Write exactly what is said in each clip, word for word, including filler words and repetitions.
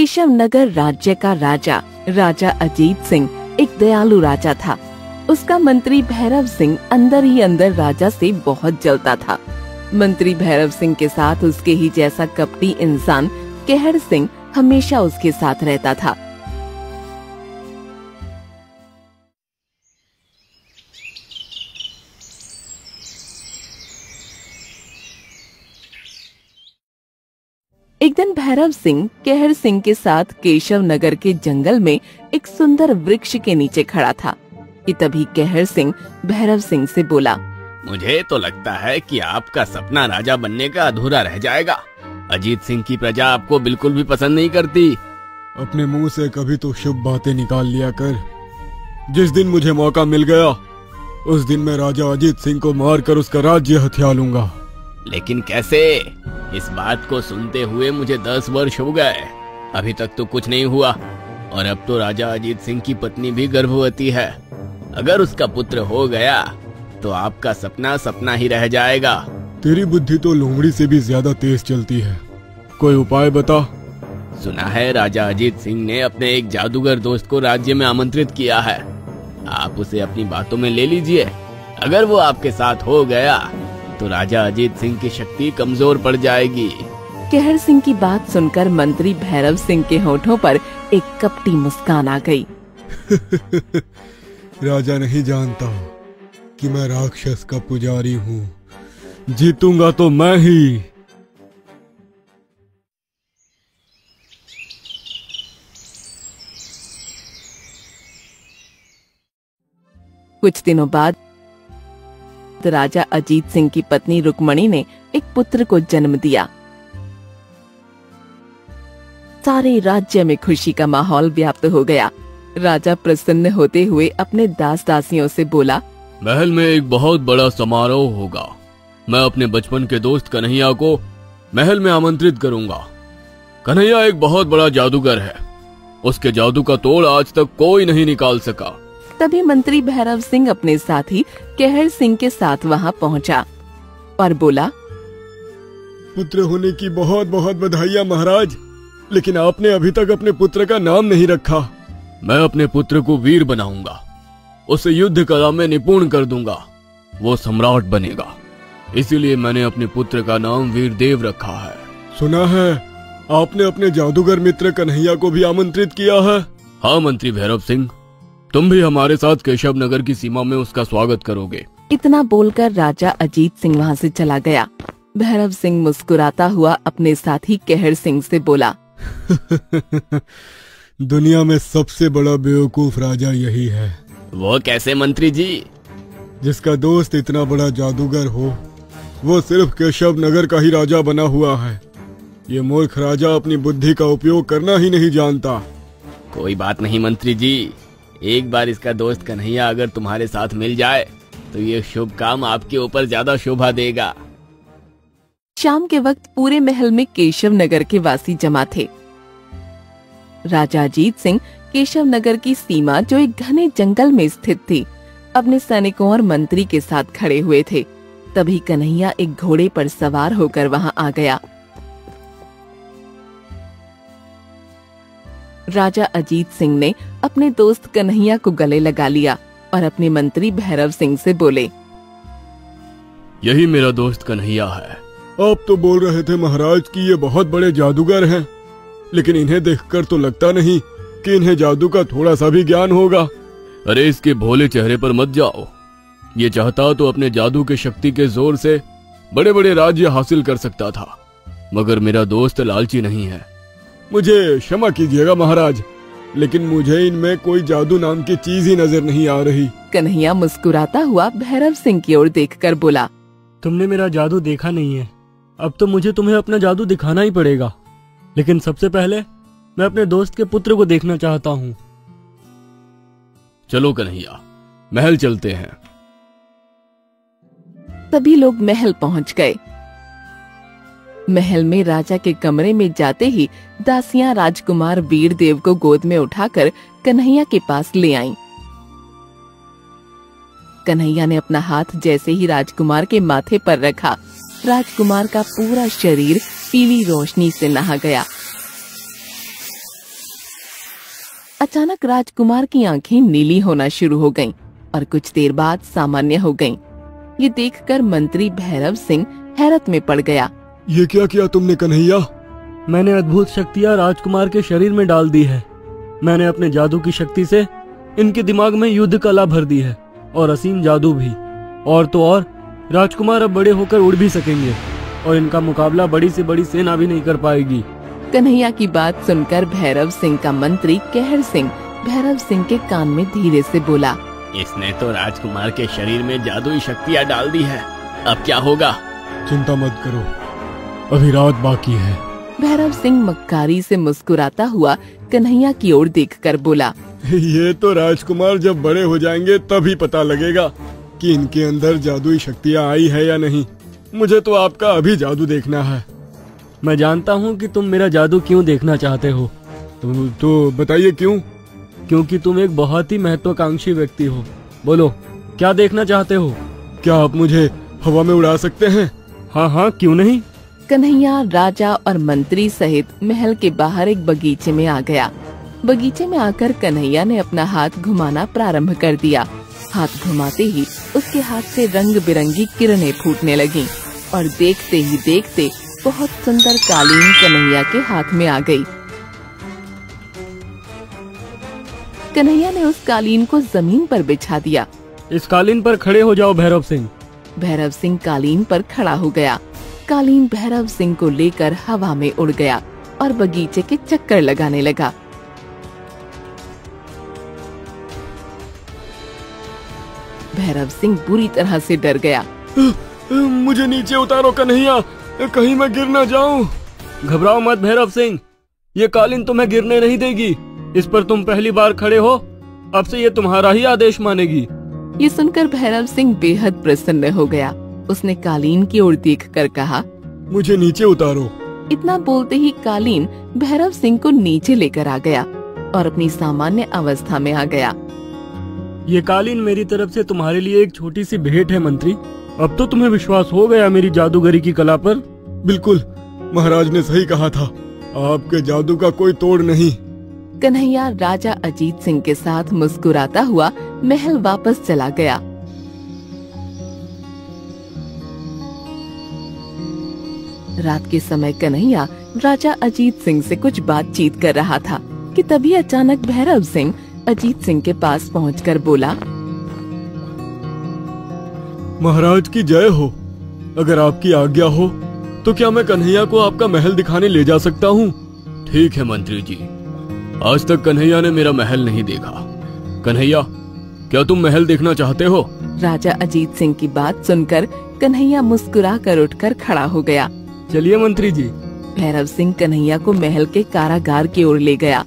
केशव नगर राज्य का राजा राजा अजीत सिंह एक दयालु राजा था। उसका मंत्री भैरव सिंह अंदर ही अंदर राजा से बहुत जलता था। मंत्री भैरव सिंह के साथ उसके ही जैसा कपटी इंसान कहर सिंह हमेशा उसके साथ रहता था। एक दिन भैरव सिंह कहर सिंह के साथ केशव नगर के जंगल में एक सुंदर वृक्ष के नीचे खड़ा था कि तभी कहर सिंह भैरव सिंह से बोला, मुझे तो लगता है कि आपका सपना राजा बनने का अधूरा रह जाएगा। अजीत सिंह की प्रजा आपको बिल्कुल भी पसंद नहीं करती। अपने मुंह से कभी तो शुभ बातें निकाल लिया कर। जिस दिन मुझे मौका मिल गया उस दिन मैं राजा अजीत सिंह को मारकर उसका राज्य हथिया लूंगा। लेकिन कैसे? इस बात को सुनते हुए मुझे दस वर्ष हो गए, अभी तक तो कुछ नहीं हुआ। और अब तो राजा अजीत सिंह की पत्नी भी गर्भवती है। अगर उसका पुत्र हो गया तो आपका सपना सपना ही रह जाएगा। तेरी बुद्धि तो लोमड़ी से भी ज्यादा तेज चलती है, कोई उपाय बता। सुना है राजा अजीत सिंह ने अपने एक जादूगर दोस्त को राज्य में आमंत्रित किया है। आप उसे अपनी बातों में ले लीजिए। अगर वो आपके साथ हो गया तो राजा अजीत सिंह की शक्ति कमजोर पड़ जाएगी। कहर सिंह की बात सुनकर मंत्री भैरव सिंह के होठों पर एक कपटी मुस्कान आ गई। राजा नहीं जानता कि मैं राक्षस का पुजारी हूँ, जीतूंगा तो मैं ही। कुछ दिनों बाद राजा अजीत सिंह की पत्नी रुक्मणी ने एक पुत्र को जन्म दिया। सारे राज्य में खुशी का माहौल व्याप्त हो गया। राजा प्रसन्न होते हुए अपने दास दासियों से बोला, महल में एक बहुत बड़ा समारोह होगा। मैं अपने बचपन के दोस्त कन्हैया को महल में आमंत्रित करूंगा। कन्हैया एक बहुत बड़ा जादूगर है, उसके जादू का तोड़ आज तक कोई नहीं निकाल सका। तभी मंत्री भैरव सिंह अपने साथी कहर सिंह के साथ वहां पहुंचा और बोला, पुत्र होने की बहुत बहुत बधाइयां महाराज, लेकिन आपने अभी तक अपने पुत्र का नाम नहीं रखा। मैं अपने पुत्र को वीर बनाऊंगा, उसे युद्ध कला में निपुण कर दूंगा, वो सम्राट बनेगा। इसीलिए मैंने अपने पुत्र का नाम वीरदेव रखा है। सुना है आपने अपने जादूगर मित्र कन्हैया को भी आमंत्रित किया है। हाँ मंत्री भैरव सिंह, तुम भी हमारे साथ केशव नगर की सीमा में उसका स्वागत करोगे। इतना बोलकर राजा अजीत सिंह वहाँ से चला गया। भैरव सिंह मुस्कुराता हुआ अपने साथी कहर सिंह से बोला, दुनिया में सबसे बड़ा बेवकूफ राजा यही है। वो कैसे मंत्री जी? जिसका दोस्त इतना बड़ा जादूगर हो वो सिर्फ केशव नगर का ही राजा बना हुआ है। ये मूर्ख राजा अपनी बुद्धि का उपयोग करना ही नहीं जानता। कोई बात नहीं मंत्री जी, एक बार इसका दोस्त कन्हैया अगर तुम्हारे साथ मिल जाए तो ये शुभ काम आपके ऊपर ज्यादा शोभा देगा। शाम के वक्त पूरे महल में केशव नगर के वासी जमा थे। राजा अजीत सिंह केशव नगर की सीमा, जो एक घने जंगल में स्थित थी, अपने सैनिकों और मंत्री के साथ खड़े हुए थे। तभी कन्हैया एक घोड़े पर सवार होकर वहां आ गया। राजा अजीत सिंह ने अपने दोस्त कन्हैया को गले लगा लिया और अपने मंत्री भैरव सिंह से बोले, यही मेरा दोस्त कन्हैया है। आप तो बोल रहे थे महाराज कि ये बहुत बड़े जादूगर हैं, लेकिन इन्हें देखकर तो लगता नहीं कि इन्हें जादू का थोड़ा सा भी ज्ञान होगा। अरे इसके भोले चेहरे पर मत जाओ। ये चाहता तो अपने जादू के शक्ति के जोर से बड़े बड़े राज्य हासिल कर सकता था, मगर मेरा दोस्त लालची नहीं है। मुझे क्षमा कीजिएगा महाराज, लेकिन मुझे इनमें कोई जादू नाम की चीज ही नजर नहीं आ रही। कन्हैया मुस्कुराता हुआ भैरव सिंह की ओर देखकर बोला, तुमने मेरा जादू देखा नहीं है, अब तो मुझे तुम्हें अपना जादू दिखाना ही पड़ेगा। लेकिन सबसे पहले मैं अपने दोस्त के पुत्र को देखना चाहता हूँ। चलो कन्हैया, महल चलते हैं। सभी लोग महल पहुँच गए। महल में राजा के कमरे में जाते ही दासियां राजकुमार वीरदेव को गोद में उठाकर कन्हैया के पास ले आईं। कन्हैया ने अपना हाथ जैसे ही राजकुमार के माथे पर रखा, राजकुमार का पूरा शरीर पीली रोशनी से नहा गया। अचानक राजकुमार की आंखें नीली होना शुरू हो गईं और कुछ देर बाद सामान्य हो गईं। ये देखकर मंत्री भैरव सिंह हैरत में पड़ गया। ये क्या किया तुमने कन्हैया? मैंने अद्भुत शक्तियाँ राजकुमार के शरीर में डाल दी है। मैंने अपने जादू की शक्ति से इनके दिमाग में युद्ध कला भर दी है और असीम जादू भी। और तो और राजकुमार अब बड़े होकर उड़ भी सकेंगे और इनका मुकाबला बड़ी से बड़ी सेना भी नहीं कर पाएगी। कन्हैया की बात सुनकर भैरव सिंह का मंत्री कहर सिंह भैरव सिंह के कान में धीरे से बोला, इसने तो राजकुमार के शरीर में जादुई शक्तियाँ डाल दी है। अब क्या होगा? चिंता मत करो, अभी रात बाकी है। भैरव सिंह मक्कारी से मुस्कुराता हुआ कन्हैया की ओर देखकर बोला, ये तो राजकुमार जब बड़े हो जाएंगे तभी पता लगेगा कि इनके अंदर जादुई शक्तियाँ आई है या नहीं। मुझे तो आपका अभी जादू देखना है। मैं जानता हूँ कि तुम मेरा जादू क्यों देखना चाहते हो। तो, तो बताइए क्यों? क्योंकि तुम एक बहुत ही महत्वाकांक्षी व्यक्ति हो। बोलो, क्या देखना चाहते हो? क्या आप मुझे हवा में उड़ा सकते हैं? हाँ हाँ, क्यों नहीं। कन्हैया राजा और मंत्री सहित महल के बाहर एक बगीचे में आ गया। बगीचे में आकर कन्हैया ने अपना हाथ घुमाना प्रारंभ कर दिया। हाथ घुमाते ही उसके हाथ से रंग बिरंगी किरणें फूटने लगीं और देखते ही देखते बहुत सुंदर कालीन कन्हैया के हाथ में आ गई। कन्हैया ने उस कालीन को जमीन पर बिछा दिया। इस कालीन पर खड़े हो जाओ भैरव सिंह। भैरव सिंह कालीन पर खड़ा हो गया। कालीन भैरव सिंह को लेकर हवा में उड़ गया और बगीचे के चक्कर लगाने लगा। भैरव सिंह बुरी तरह से डर गया। मुझे नीचे उतारो कन्हैया, कहीं मैं गिर न जाऊं। घबराओ मत भैरव सिंह, ये कालीन तुम्हें गिरने नहीं देगी। इस पर तुम पहली बार खड़े हो, अब से ये तुम्हारा ही आदेश मानेगी। ये सुनकर भैरव सिंह बेहद प्रसन्न हो गया। उसने कालीन की ओर देखकर कहा, मुझे नीचे उतारो। इतना बोलते ही कालीन भैरव सिंह को नीचे लेकर आ गया और अपनी सामान्य अवस्था में आ गया। ये कालीन मेरी तरफ से तुम्हारे लिए एक छोटी सी भेंट है मंत्री। अब तो तुम्हें विश्वास हो गया मेरी जादूगरी की कला पर। बिल्कुल, महाराज ने सही कहा था, आपके जादू का कोई तोड़ नहीं। कन्हैया राजा अजीत सिंह के साथ मुस्कुराता हुआ महल वापस चला गया। रात के समय कन्हैया राजा अजीत सिंह से कुछ बातचीत कर रहा था कि तभी अचानक भैरव सिंह अजीत सिंह के पास पहुंचकर बोला, महाराज की जय हो। अगर आपकी आज्ञा हो तो क्या मैं कन्हैया को आपका महल दिखाने ले जा सकता हूँ? ठीक है मंत्री जी, आज तक कन्हैया ने मेरा महल नहीं देखा। कन्हैया, क्या तुम महल देखना चाहते हो? राजा अजीत सिंह की बात सुनकर कन्हैया मुस्कुरा कर उठकर खड़ा हो गया। चलिए मंत्री जी। भैरव सिंह कन्हैया को महल के कारागार की ओर ले गया,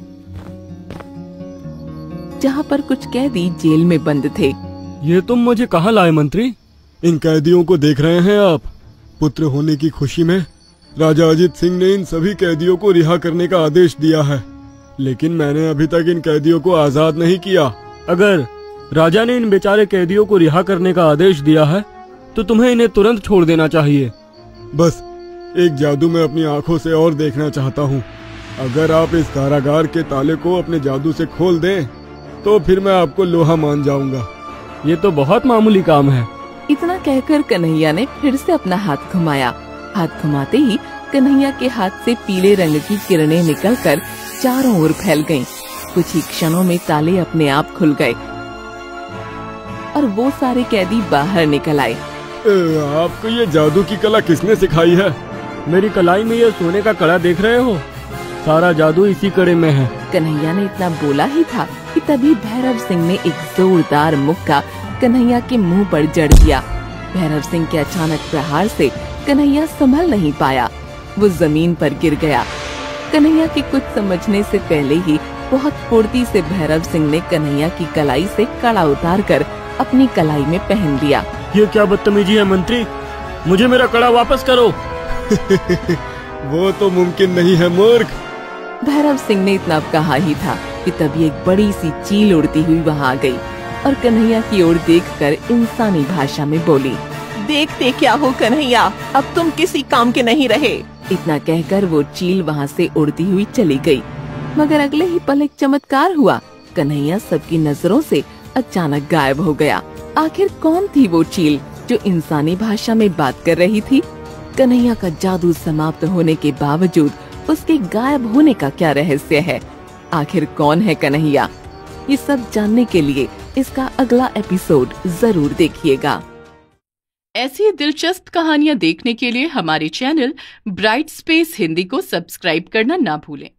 जहाँ पर कुछ कैदी जेल में बंद थे। ये तुम मुझे कहाँ लाए मंत्री? इन कैदियों को देख रहे हैं आप? पुत्र होने की खुशी में राजा अजीत सिंह ने इन सभी कैदियों को रिहा करने का आदेश दिया है, लेकिन मैंने अभी तक इन कैदियों को आजाद नहीं किया। अगर राजा ने इन बेचारे कैदियों को रिहा करने का आदेश दिया है तो तुम्हें इन्हें तुरंत छोड़ देना चाहिए। बस एक जादू में अपनी आंखों से और देखना चाहता हूँ। अगर आप इस कारागार के ताले को अपने जादू से खोल दें तो फिर मैं आपको लोहा मान जाऊंगा। ये तो बहुत मामूली काम है। इतना कहकर कन्हैया ने फिर से अपना हाथ घुमाया। हाथ घुमाते ही कन्हैया के हाथ से पीले रंग की किरणें निकलकर चारों ओर फैल गईं। कुछ ही क्षणों में ताले अपने आप खुल गए और वो सारे कैदी बाहर निकल आए। आपको ये जादू की कला किसने सिखाई है? मेरी कलाई में ये सोने का कड़ा देख रहे हो, सारा जादू इसी कड़े में है। कन्हैया ने इतना बोला ही था कि तभी भैरव सिंह ने एक जोरदार मुक्का कन्हैया के मुंह पर जड़ दिया। भैरव सिंह के अचानक प्रहार से कन्हैया संभल नहीं पाया, वो जमीन पर गिर गया। कन्हैया के कुछ समझने से पहले ही बहुत फुर्ती से भैरव सिंह ने कन्हैया की कलाई से कड़ा उतारकर अपनी कलाई में पहन दिया। ये क्या बदतमीजी है मंत्री, मुझे मेरा कड़ा वापस करो। वो तो मुमकिन नहीं है मूर्ख। भैरव सिंह ने इतना कहा ही था कि तभी एक बड़ी सी चील उड़ती हुई वहाँ आ गई और कन्हैया की ओर देखकर इंसानी भाषा में बोली, देखते क्या हो कन्हैया, अब तुम किसी काम के नहीं रहे। इतना कहकर वो चील वहाँ से उड़ती हुई चली गई। मगर अगले ही पल एक चमत्कार हुआ। कन्हैया सबकी नजरों से अचानक गायब हो गया। आखिर कौन थी वो चील जो इंसानी भाषा में बात कर रही थी? कन्हैया का जादू समाप्त होने के बावजूद उसके गायब होने का क्या रहस्य है? आखिर कौन है कन्हैया? ये सब जानने के लिए इसका अगला एपिसोड जरूर देखिएगा। ऐसी दिलचस्प कहानियाँ देखने के लिए हमारे चैनल ब्राइट स्पेस हिंदी को सब्सक्राइब करना ना भूलें।